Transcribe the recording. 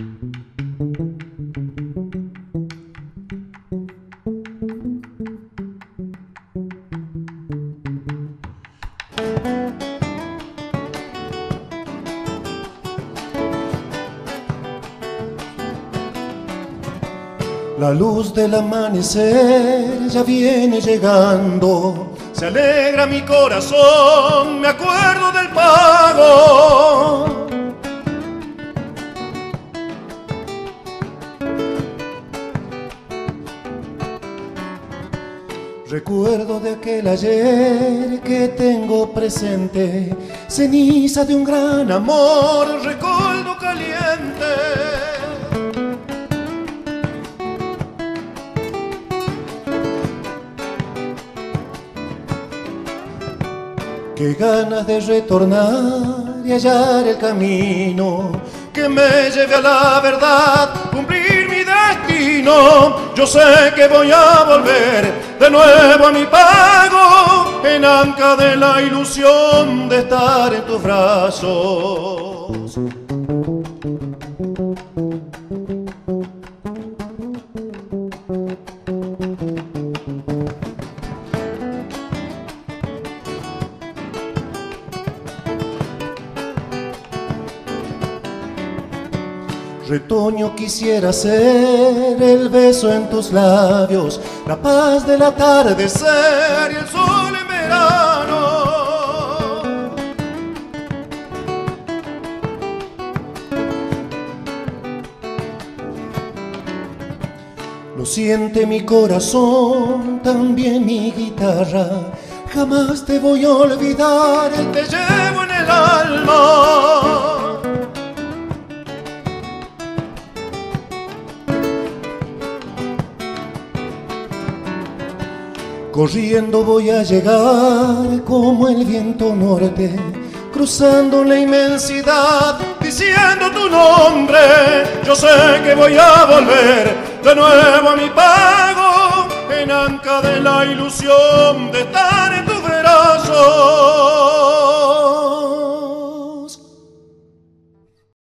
La luz del amanecer ya viene llegando, se alegra mi corazón, me acuerdo del pago. Recuerdo de aquel ayer que tengo presente, ceniza de un gran amor, recuerdo caliente. Qué ganas de retornar y hallar el camino que me lleve a la verdad, cumplir mi destino. Yo sé que voy a volver de nuevo a mi pago, en anca de la ilusión de estar en tus brazos. Retoño, quisiera ser el beso en tus labios, la paz del atardecer y el sol en verano. Lo siente mi corazón, también mi guitarra. Jamás te voy a olvidar, te llevo en el alma. Corriendo voy a llegar como el viento norte, cruzando la inmensidad, diciendo tu nombre. Yo sé que voy a volver de nuevo a mi pago, en anca de la ilusión de estar en tus brazos.